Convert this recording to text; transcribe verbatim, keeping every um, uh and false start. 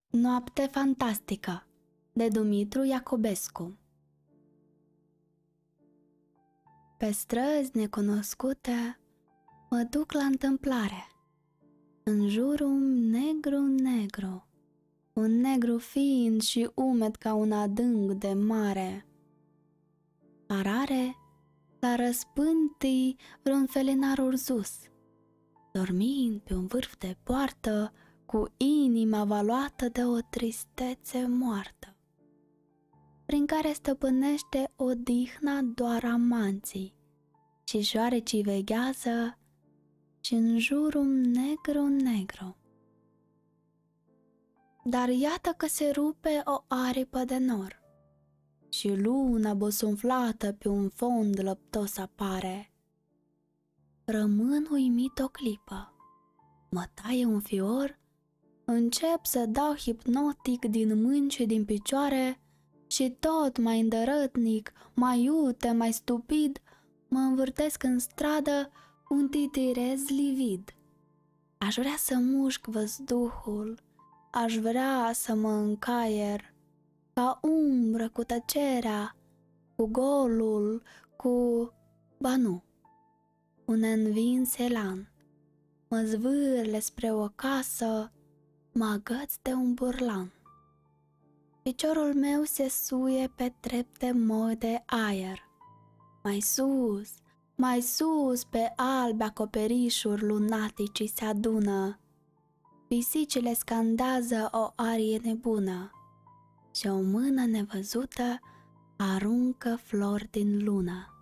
Noapte fantastică de Dumitru Iacobescu. Pe străzi necunoscute mă duc la întâmplare. În jurul negru-negru, un negru fiind și umed ca un adânc de mare. Arare la răspântii vreun felinar urzus, dormind pe un vârf de poartă, cu inima valuată de o tristețe moartă, prin care stăpânește odihna doar amanții, și șoarecii veghează și în jurul negru-negru. Dar iată că se rupe o aripă de nor și luna bosunflată pe un fond lăptos apare. Rămân uimit o clipă, mă taie un fior, încep să dau hipnotic din mâini și din picioare și tot mai îndărătnic, mai iute, mai stupid, mă învârtesc în stradă un titirez livid. Aș vrea să mușc văzduhul, aș vrea să mă încaier, ca umbră cu tăcerea, cu golul, cu... ba nu, un învins elan. Mă zvârle spre o casă, mă agăț de un burlan. Piciorul meu se suie pe trepte moi de aer. Mai sus, mai sus, pe albe acoperișuri lunaticii se adună. Pisicile scandează o arie nebună și o mână nevăzută aruncă flori din lună.